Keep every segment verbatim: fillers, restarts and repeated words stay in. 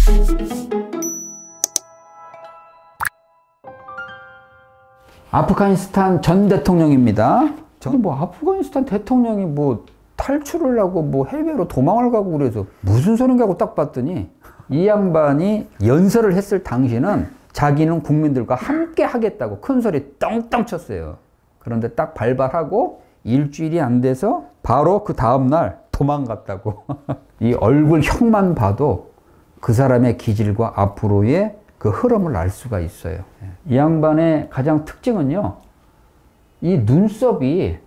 아프가니스탄 전 대통령입니다. 저는 뭐 아프가니스탄 대통령이 뭐 탈출을 하고 뭐 해외로 도망을 가고 그래서 무슨 소린가 하고 딱 봤더니 이 양반이 연설을 했을 당시는 자기는 국민들과 함께 하겠다고 큰 소리 떵떵 쳤어요. 그런데 딱 발발하고 일주일이 안 돼서 바로 그 다음날 도망갔다고. 이 얼굴형만 봐도 그 사람의 기질과 앞으로의 그 흐름을 알 수가 있어요. 이 양반의 가장 특징은요, 이 눈썹이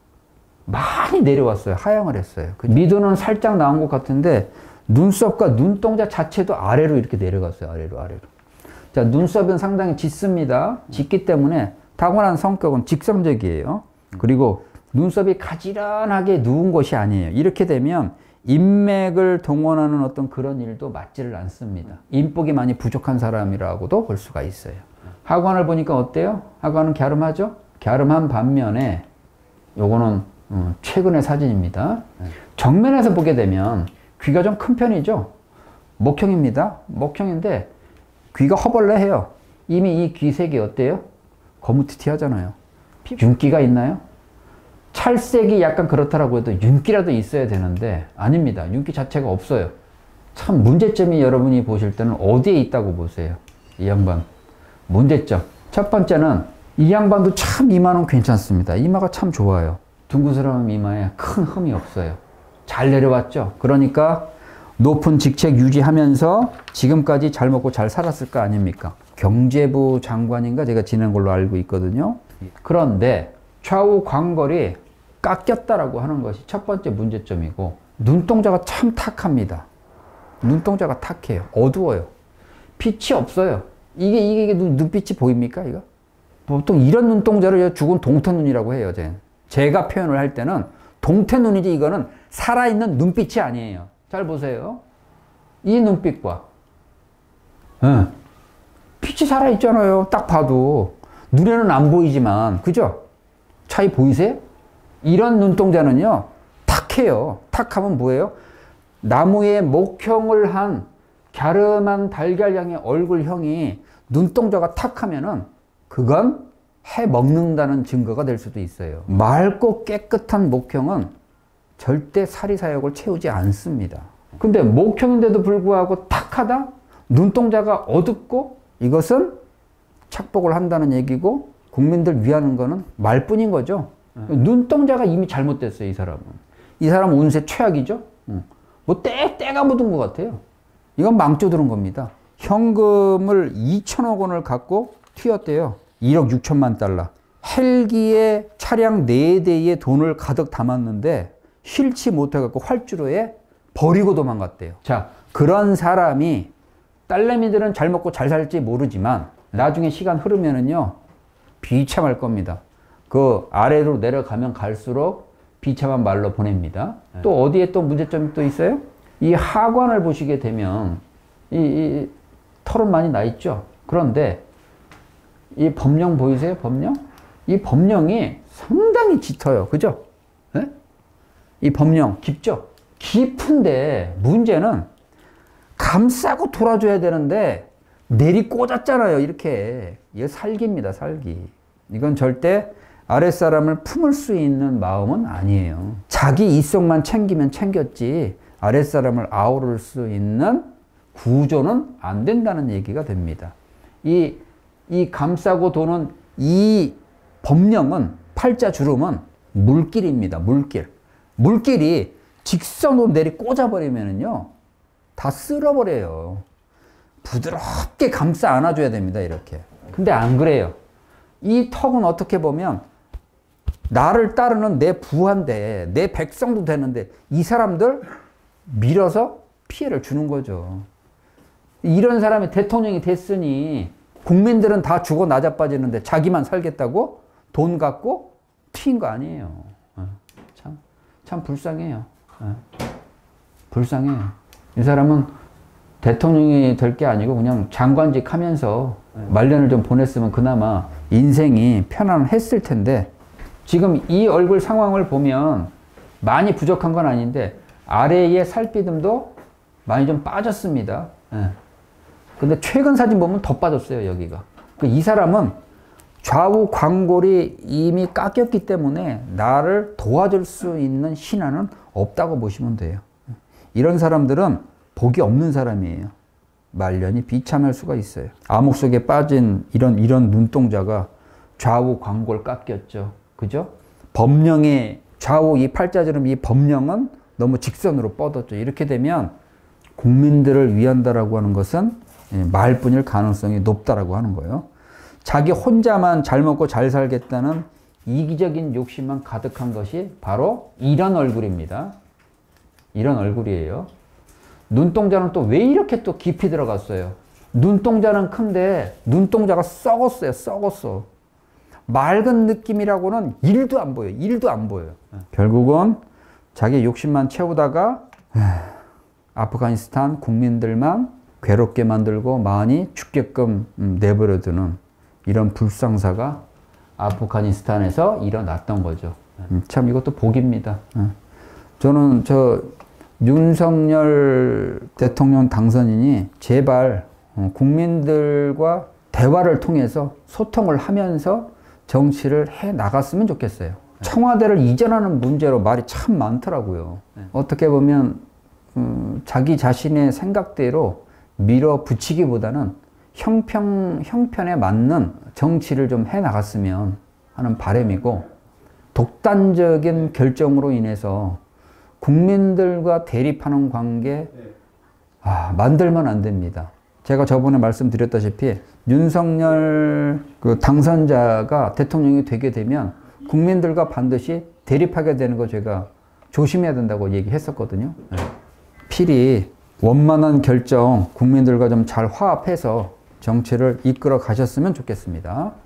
많이 내려왔어요. 하향을 했어요. 미도는 살짝 나온 것 같은데 눈썹과 눈동자 자체도 아래로 이렇게 내려갔어요. 아래로 아래로. 자, 눈썹은 상당히 짙습니다. 짙기 때문에 타고난 성격은 직선적이에요. 그리고 눈썹이 가지런하게 누운 것이 아니에요. 이렇게 되면 인맥을 동원하는 어떤 그런 일도 맞지를 않습니다. 인복이 많이 부족한 사람이라고도 볼 수가 있어요. 하관을 보니까 어때요? 하관은 갸름하죠? 갸름한 반면에 요거는 음, 최근의 사진입니다. 정면에서 보게 되면 귀가 좀 큰 편이죠? 목형입니다. 목형인데 귀가 허벌레해요. 이미 이 귀색이 어때요? 거무튀튀하잖아요. 윤기가 있나요? 찰색이 약간 그렇다라고 해도 윤기라도 있어야 되는데 아닙니다. 윤기 자체가 없어요. 참 문제점이 여러분이 보실 때는 어디에 있다고 보세요? 이 양반. 문제점. 첫 번째는 이 양반도 참 이마는 괜찮습니다. 이마가 참 좋아요. 둥그스러운 이마에 큰 흠이 없어요. 잘 내려왔죠. 그러니까 높은 직책 유지하면서 지금까지 잘 먹고 잘 살았을 거 아닙니까? 경제부 장관인가 제가 지낸 걸로 알고 있거든요. 그런데 좌우 광걸이 깎였다라고 하는 것이 첫 번째 문제점이고, 눈동자가 참 탁합니다. 눈동자가 탁해요. 어두워요. 빛이 없어요. 이게, 이게, 이게 눈, 눈빛이 보입니까, 이거? 보통 이런 눈동자를 죽은 동태눈이라고 해요, 제. 제가 표현을 할 때는 동태눈이지 이거는 살아있는 눈빛이 아니에요. 잘 보세요. 이 눈빛과, 네. 빛이 살아있잖아요. 딱 봐도. 눈에는 안 보이지만, 그죠? 차이 보이세요? 이런 눈동자는요, 탁해요. 탁하면 뭐예요? 나무에 목형을 한 갸름한 달걀향의 얼굴형이 눈동자가 탁하면은 그건 해 먹는다는 증거가 될 수도 있어요. 맑고 깨끗한 목형은 절대 사리사욕을 채우지 않습니다. 근데 목형인데도 불구하고 탁하다? 눈동자가 어둡고 이것은 착복을 한다는 얘기고 국민들 위하는 거는 말뿐인 거죠. 네. 눈동자가 이미 잘못됐어요, 이 사람은. 이 사람은 운세 최악이죠. 뭐 때, 때가 묻은 것 같아요. 이건 망조 들은 겁니다. 현금을 이천억 원을 갖고 튀었대요. 일억 육천만 달러. 헬기에 차량 네 대에 돈을 가득 담았는데 실지 못해갖고 활주로에 버리고 도망갔대요. 자, 그런 사람이 딸내미들은 잘 먹고 잘 살지 모르지만 나중에 시간 흐르면은요, 비참할 겁니다. 그 아래로 내려가면 갈수록 비참한 말로 보냅니다. 네. 또 어디에 또 문제점이 또 있어요? 이 하관을 보시게 되면 이, 이 털은 많이 나 있죠. 그런데 이 범령 보이세요? 범령? 이 범령이 상당히 짙어요. 그죠? 네? 이 범령 깊죠? 깊은데 문제는 감싸고 돌아줘야 되는데 내리 꽂았잖아요. 이렇게. 이게 살기입니다. 살기. 이건 절대 아랫사람을 품을 수 있는 마음은 아니에요. 자기 이속만 챙기면 챙겼지 아랫사람을 아우를 수 있는 구조는 안 된다는 얘기가 됩니다. 이, 이 감싸고 도는 이 법령은, 팔자 주름은 물길입니다. 물길. 물길이 직선으로 내리 꽂아버리면은요, 다 쓸어버려요. 부드럽게 감싸 안아줘야 됩니다. 이렇게. 근데 안 그래요. 이 턱은 어떻게 보면 나를 따르는 내 부하인데, 내 백성도 되는데 이 사람들 밀어서 피해를 주는 거죠. 이런 사람이 대통령이 됐으니 국민들은 다 죽어 나자빠지는데 자기만 살겠다고 돈 갖고 튀인 거 아니에요. 참, 참 불쌍해요. 불쌍해요. 이 사람은 대통령이 될 게 아니고 그냥 장관직 하면서 말년을 좀 보냈으면 그나마 인생이 편안했을 텐데, 지금 이 얼굴 상황을 보면 많이 부족한 건 아닌데 아래의 살피듬도 많이 좀 빠졌습니다. 근데 최근 사진 보면 더 빠졌어요, 여기가. 이 사람은 좌우 광골이 이미 깎였기 때문에 나를 도와줄 수 있는 신하는 없다고 보시면 돼요. 이런 사람들은 복이 없는 사람이에요. 말년이 비참할 수가 있어요. 암흑 속에 빠진 이런 이런 눈동자가 좌우 광골 깎였죠. 그죠? 범령의 좌우 이 팔자주름 이 범령은 너무 직선으로 뻗었죠. 이렇게 되면 국민들을 위한다라고 하는 것은 말뿐일 가능성이 높다라고 하는 거예요. 자기 혼자만 잘 먹고 잘 살겠다는 이기적인 욕심만 가득한 것이 바로 이런 얼굴입니다. 이런 얼굴이에요. 눈동자는 또 왜 이렇게 또 깊이 들어갔어요? 눈동자는 큰데 눈동자가 썩었어요. 썩었어. 맑은 느낌이라고는 일도 안 보여요. 일도 안 보여요. 결국은 자기 욕심만 채우다가 아프가니스탄 국민들만 괴롭게 만들고 많이 죽게끔 내버려두는 이런 불상사가 아프가니스탄에서 일어났던 거죠. 참 이것도 복입니다. 저는 저 윤석열 대통령 당선인이 제발 국민들과 대화를 통해서 소통을 하면서 정치를 해 나갔으면 좋겠어요. 청와대를 이전하는 문제로 말이 참 많더라고요. 어떻게 보면 음, 자기 자신의 생각대로 밀어붙이기보다는 형평, 형편에 맞는 정치를 좀 해 나갔으면 하는 바람이고, 독단적인 결정으로 인해서 국민들과 대립하는 관계 아, 만들면 안 됩니다. 제가 저번에 말씀드렸다시피 윤석열 그 당선자가 대통령이 되게 되면 국민들과 반드시 대립하게 되는 거 제가 조심해야 된다고 얘기했었거든요. 필히 원만한 결정 국민들과 좀 잘 화합해서 정치를 이끌어 가셨으면 좋겠습니다.